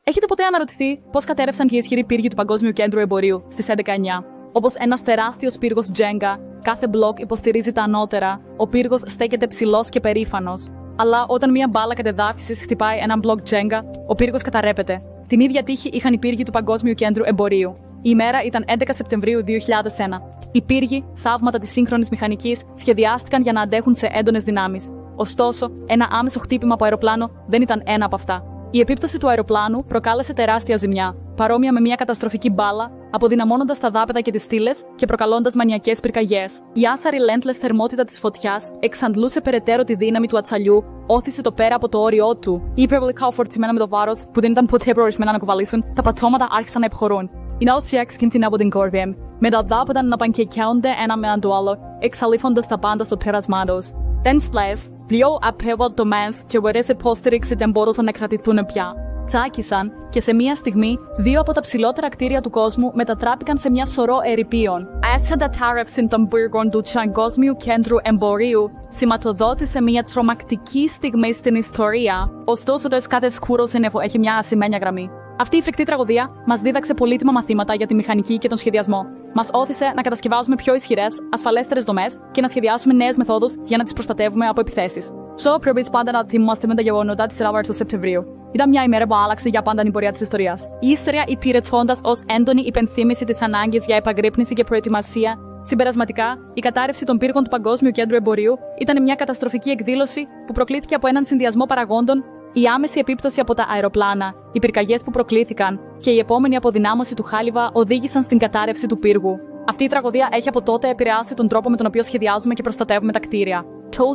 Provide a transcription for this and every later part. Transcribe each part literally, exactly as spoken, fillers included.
Έχετε ποτέ αναρωτηθεί πώς κατέρευσαν και οι ισχυροί πύργοι του Παγκόσμιου Κέντρου Εμπορίου στις έντεκα εννιά? Όπως ένας τεράστιος πύργος Τζέγκα, κάθε μπλοκ υποστηρίζει τα ανώτερα, ο πύργος στέκεται ψηλός και περήφανος. Αλλά όταν μια μπάλα κατεδάφισης χτυπάει έναν μπλοκ Τζέγκα, ο πύργος καταρρέπεται. Την ίδια τύχη είχαν οι πύργοι του Παγκόσμιου Κέντρου Εμπορίου. Η ημέρα ήταν έντεκα Σεπτεμβρίου δύο χιλιάδες ένα. Οι πύργοι, θαύματα της σύγχρονης μηχανικής, σχεδιάστηκαν για να αντέχουν σε έντονες δυνάμεις. Ωστόσο, ένα άμεσο χτύπημα από αεροπλάνο δεν ήταν ένα από αυτά. Η επίπτωση του αεροπλάνου προκάλεσε τεράστια ζημιά, παρόμοια με μια καταστροφική μπάλα, αποδυναμώνοντας τα δάπεδα και τις στήλες και προκαλώντας μανιακές πυρκαγιές. Η άσαρη relentless θερμότητα της φωτιάς εξαντλούσε περαιτέρω τη δύναμη του ατσαλιού, όθησε το πέρα από το όριό του. Οι υπερβολικά φορτισμένα με το βάρος, που δεν ήταν ποτέ προορισμένα να κουβαλήσουν, τα πατώματα άρχισαν να υποχωρούν. Οι ναοσιέξ κινδυνεύουν την κορβέμ, με τα δάπεδα να πανκεκιάονται ένα με το άλλο, εξαλείφοντας τα πάντα στο πέρασμά τους. Δεν σλες, πιο απεύοντομές και χωρίς υποστήριξη δεν μπορούσαν να κρατηθούν πια. Τσάκισαν και σε μία στιγμή δύο από τα ψηλότερα κτίρια του κόσμου μετατράπηκαν σε μια σωρό ερειπίων. Έτσι κατάρρευση των πύργων του Παγκόσμιου Κέντρου Εμπορίου σηματοδότησε μια τρομακτική στιγμή στην ιστορία, ωστόσο το κάθε σκούρο σύννεφο έχει μια ασημένια γραμμή. Αυτή η φρικτή τραγωδία μας δίδαξε πολύτιμα μαθήματα για τη μηχανική και τον σχεδιασμό. Μας όθησε να κατασκευάζουμε πιο ισχυρές, ασφαλέστερες δομές και να σχεδιάσουμε νέες μεθόδους για να τις προστατεύουμε από επιθέσεις. So, πρέπει πάντα να θυμόμαστε με τα γεγονότα της Ράβαρ του Σεπτεμβρίου. Ήταν μια ημέρα που άλλαξε για πάντα την πορεία της ιστορίας. Η ιστορία υπηρετώντας ως έντονη υπενθύμηση της ανάγκης για επαγρύπνηση και προετοιμασία. Συμπερασματικά, η κατάρρευση των πύργων του Παγκόσμιου Κέντρου Εμπορίου ήταν μια καταστροφική εκδήλωση που προκλήθηκε από έναν συνδυασμό παραγόντων. Η άμεση επίπτωση από τα αεροπλάνα, οι πυρκαγιές που προκλήθηκαν και η επόμενη αποδυνάμωση του χάλιβα οδήγησαν στην κατάρρευση του πύργου. Αυτή η τραγωδία έχει από τότε επηρεάσει τον τρόπο με τον οποίο σχεδιάζουμε και προστατεύουμε τα κτίρια.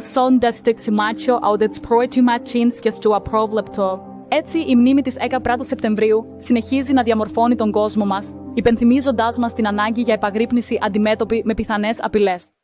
Έτσι, η μνήμη της δέκατη Σεπτεμβρίου συνεχίζει να διαμορφώνει τον κόσμο μας, υπενθυμίζοντάς μας την ανάγκη για επαγρύπνηση αντιμέτωπη με πιθανές απειλές.